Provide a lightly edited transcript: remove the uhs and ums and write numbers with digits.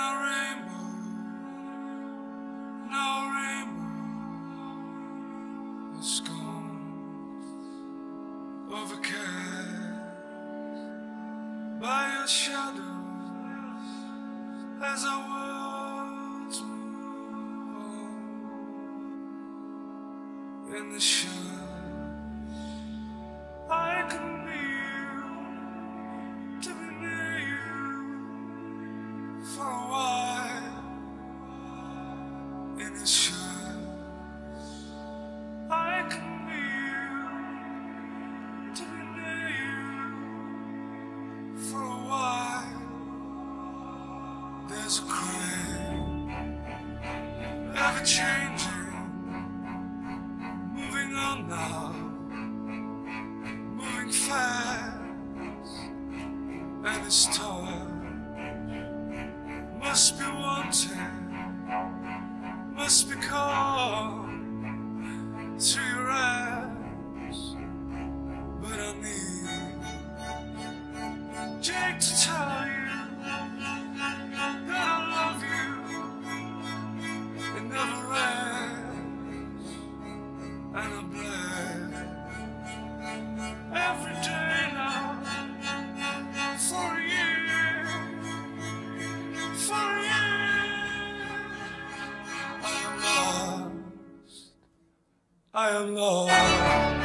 no rainbow is gone, overcast by your shadows as our worlds move on. In the shadows, I can be you, to be near you for a while. In the shadows, I can be you, to be near you for a while. There's a craving, ever changing, moving on now, moving fast, and this time must be wanting, must be called through your eyes. But I need Jake to tell you that I love you. It never ends, and I'm glad every day now for a year, for a year. I am lost.